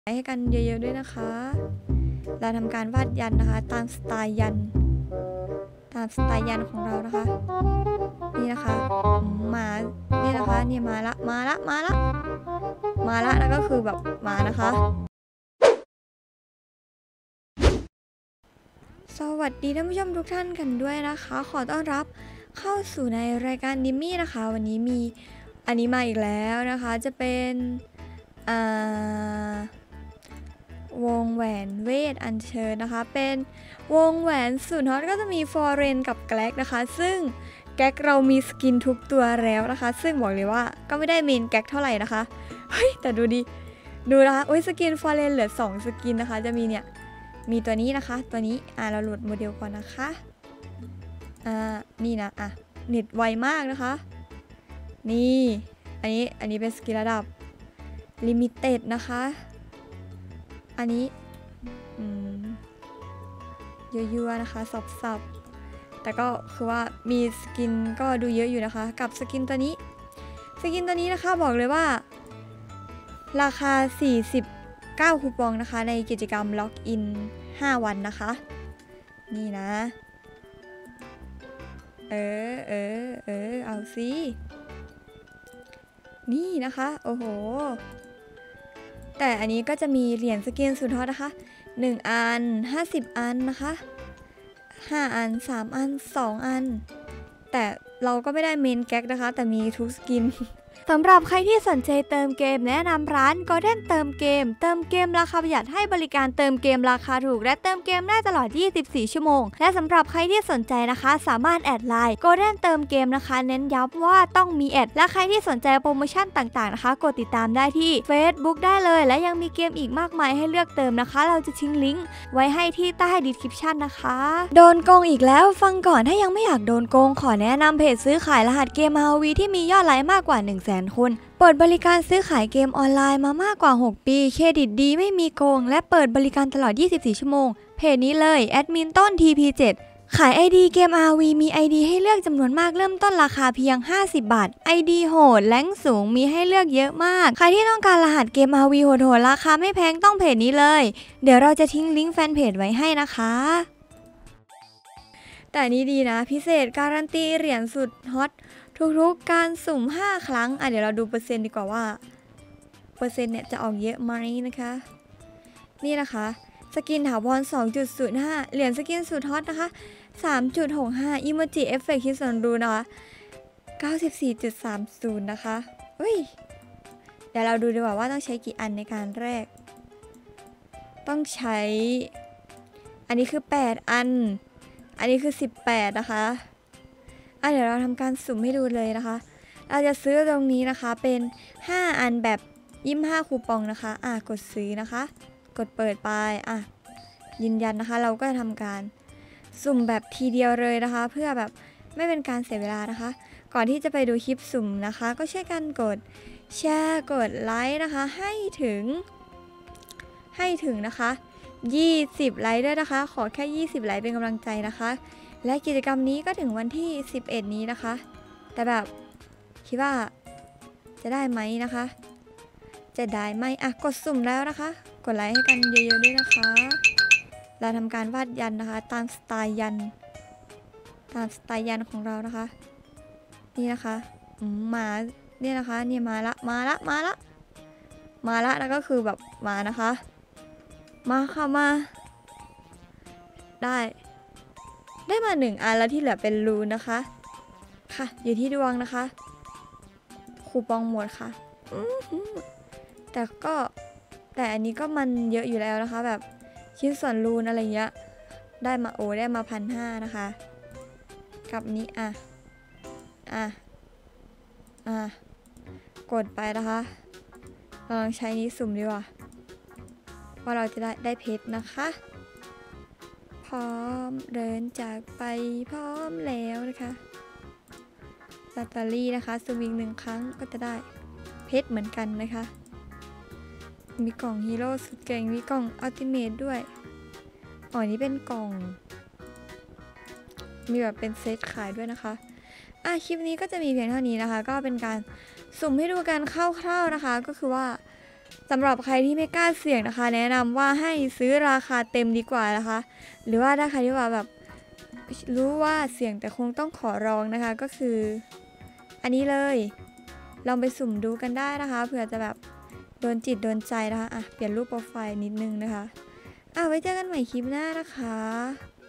ให้กันเยอะๆด้วยนะคะเราทำการวาดยันนะคะตามสไตล์ยันของเรานะคะนี่นะคะมานี่นะคะนี่มาละแล้วก็คือแบบมานะคะสวัสดีท่านผู้ชมทุกท่านกันด้วยนะคะขอต้อนรับเข้าสู่ในรายการดิมมี่นะคะวันนี้มีอันนี้มาอีกแล้วนะคะจะเป็นวงแหวนเวทอัญเชิญนะคะเป็นวงแหวนสุดฮอตก็จะมีฟอร์เรนกับแกล็กนะคะซึ่งแกล็กเรามีสกินทุกตัวแล้วนะคะซึ่งบอกเลยว่าก็ไม่ได้เมนแกล็กเท่าไหร่นะคะเฮ้ยแต่ดูนะคะสกินฟอร์เรนเหลือ2สกินนะคะจะมีเนี่ยมีตัวนี้นะคะตัวนี้เราโหลดโมเดลก่อนนะคะนี่นะเน็ตไวมากนะคะนี่อันนี้เป็นสกินระดับลิมิเต็ดนะคะอันนี้ยั่วๆนะคะสับแต่ก็คือว่ามีสกินก็ดูเยอะอยู่นะคะกับสกินตัวนี้นะคะบอกเลยว่าราคา49คูปองนะคะในกิจกรรมล็อกอิน5วันนะคะนี่นะเอาสินี่นะคะโอ้โหแต่อันนี้ก็จะมีเหรียญสกินสุดฮอตนะคะ1อัน50อันนะคะ5อัน3อัน2อันแต่เราก็ไม่ได้เมนแก๊กนะคะแต่มีทุกสกินสำหรับใครที่สนใจเติมเกมแนะนำร้าน Golden เติมเกมราคาประหยัดให้บริการเติมเกมราคาถูกและเติมเกมได้ตลอด24ชั่วโมงและสำหรับใครที่สนใจนะคะสามารถแอดไลน์ Golden เติมเกมนะคะเน้นย้ำว่าต้องมีแอดและใครที่สนใจโปรโมชั่นต่างๆนะคะกดติดตามได้ที่ Facebook ได้เลยและยังมีเกมอีกมากมายให้เลือกเติมนะคะเราจะทิ้งลิงก์ไว้ให้ที่ใต้ description นะคะโดนโกงอีกแล้วฟังก่อนถ้ายังไม่อยากโดนโกงขอแนะนำเพจซื้อขายรหัสเกม ROV ที่มียอดไลค์มากกว่า100,000 คนเปิดบริการซื้อขายเกมออนไลน์มามากกว่า6ปีเครดิตดีไม่มีโกงและเปิดบริการตลอด24ชั่วโมงเพจนี้เลยแอดมินต้น TP7 ขาย ID เกม ROV มี ID ให้เลือกจำนวนมากเริ่มต้นราคาเพียง50 บาท ID โหดแรงสูงมีให้เลือกเยอะมากใครที่ต้องการรหัสเกม ROV โหดราคาไม่แพงต้องเพจนี้เลยเดี๋ยวเราจะทิ้งลิงก์แฟนเพจไว้ให้นะคะแต่นี้ดีนะพิเศษการันตีเหรียญสุดฮอตทุกการสุ่ม5ครั้งเดี๋ยวเราดูเปอร์เซ็นต์ดีกว่าว่าเปอร์เซ็นต์เนี่ยจะออกเยอะไหมนะคะนี่นะคะสกินถาวร 2.05 เหรียญสกินสุดฮอตนะคะ 3.65 อิโมจิเอฟเฟกต์คิดส่วนดูนะคะ 94.30 นะคะเดี๋ยวเราดูดีกว่าต้องใช้กี่อันในการแรกต้องใช้อันนี้คือ8อันอันนี้คือ18นะคะเดี๋ยวเราทำการสุ่มให้ดูเลยนะคะเราจะซื้อตรงนี้นะคะเป็น5อันแบบ25คูปองนะคะกดซื้อนะคะกดเปิดไปยืนยันนะคะเราก็จะทำการสุ่มแบบทีเดียวเลยนะคะเพื่อแบบไม่เป็นการเสียเวลานะคะก่อนที่จะไปดูคลิปสุ่มนะคะก็ช่วยกันกดแชร์กดไลค์นะคะให้ถึงนะคะ20ไลค์ด้วยนะคะขอแค่20ไลค์เป็นกำลังใจนะคะและกิจกรรมนี้ก็ถึงวันที่11นี้นะคะแต่แบบคิดว่าจะได้ไหมนะคะจะได้ไหมกดสุ่มแล้วนะคะกดไลค์ให้กันเยอะๆด้วยนะคะเราทำการวาดยันนะคะตามสไตล์ยันของเรานะคะนี่นะคะมาเนี่ยนะคะนี่มาละแล้วก็คือแบบมานะคะมาค่ะมาได้มา1อันแล้วที่เหลือเป็นรูนนะคะค่ะอยู่ที่ดวงนะคะคูปองหมดค่ะแต่อันนี้ก็มันเยอะอยู่แล้วนะคะแบบชิ้นส่วนรูนอะไรเงี้ยได้มา1,500นะคะกับนี้กดไปนะคะลองใช้นี้สุ่มดีกว่าว่าเราจะได้เพชรนะคะพร้อมเดินจากไปพร้อมแล้วนะคะลอตเตอรี่นะคะสุ่มอีก1ครั้งก็จะได้เพชรเหมือนกันนะคะมีกล่องฮีโร่สุดเก่งมีกล่องอัลติเมทด้วยนี่เป็นกล่องมีแบบเป็นเซตขายด้วยนะคะคลิปนี้ก็จะมีเพียงเท่านี้นะคะก็เป็นการสุ่มให้ดูกันคร่าวๆนะคะก็คือว่าสำหรับใครที่ไม่กล้าเสี่ยงนะคะ แนะนำว่าให้ซื้อราคาเต็มดีกว่านะคะ หรือว่าถ้าใครที่ว่าแบบรู้ว่าเสี่ยงแต่คงต้องขอร้องนะคะ ก็คือ อันนี้เลยลองไปสุ่มดูกันได้นะคะเผื่อจะแบบโดนจิตโดนใจนะคะเปลี่ยนรูปโปรไฟล์นิดนึงนะคะไว้เจอกันใหม่คลิปหน้านะคะ